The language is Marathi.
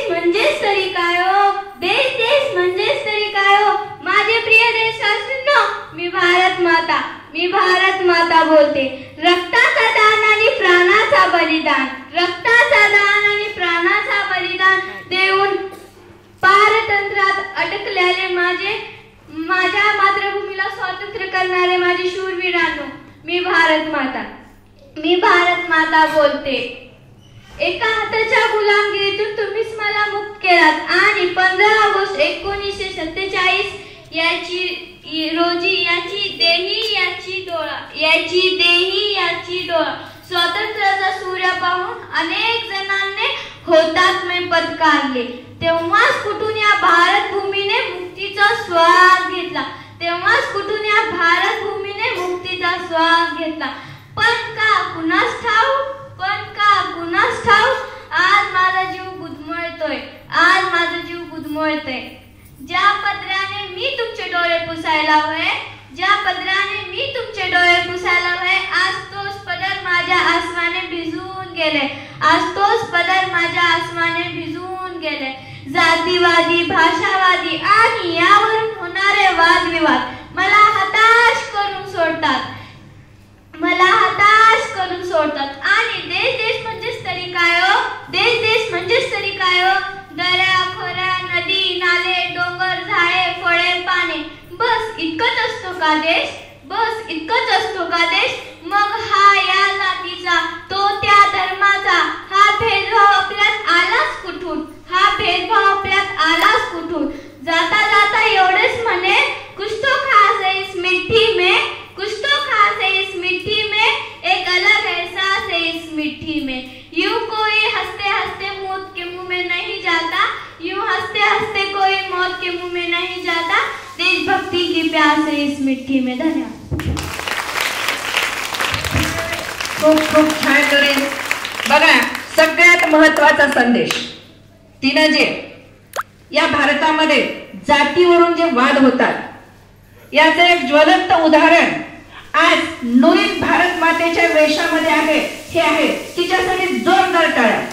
देश म्हणजेच तरी काय हो, देश देश म्हणजेच तरी काय हो. माझे प्रिय देशवासींनो, मी भारत माता बोलते. रक्ताचा दान आणि प्राणाचा बलिदान, रक्ताचा दान आणि प्राणाचा बलिदान देऊन पारतंत्र्यात अडकलेले माझ्या मातृभूमीला स्वातंत्र्य करणारे माझे शूरवीरांनो, मी भारत माता बोलते. एका हाताच्या गुलामगिरीतून तुम्हीच मला मुक्त केलात आणि 15 ऑगस्ट 1947 रोजी याची डोळा स्वातंत्र्याचा सूर्य पाहून अनेक जणांनी हुतात्मे पत्करले. तेव्हाच कुठून या भारत भूमीने मुक्तीचा श्वास घेतला. पण का कुणास ठाऊक आज माझा जीव गुदमरतोय. ज्या पदराने मी तुमचे डोळे पुसायला हवे, आज तोच पदर माझ्या आसमाने भिजून गेले. जातीवादी, भाषावादी आणि यावरून होणारे वादविवाद मला हताश करून सोडतात. आणि देश देश म्हणजेच तरी काय हो, दऱ्या खोऱ्या, नदी नाले, डोंगर झाडे, फळे, पाने, बस इतकंच असतो का देश? मग हा या जातीचा, तो त्या धर्माचा, हा भेदभाव आपल्यात आलाच कुठून? जाता एवढेच म्हणे, कुछ तो खास है इस मिट्टी में, एक अलग एहसास है इस मिट्टी में. यूं कोई हंसते हंसते मौत के मुंह में नहीं जाता, देशभक्ति की प्यास है इस मिट्टी में. धन्यवाद. खूप छान करेन. बघा, सगळ्यात महत्वाचा संदेश तिने जे या भारतामध्ये जातीवरून जे वाद होतात याचे एक ज्वलंत उदाहरण आज नूरीन भारत मातेच्या वेशामध्ये आहे. हे आहे तिच्यासाठी जोरदार टाळ्या.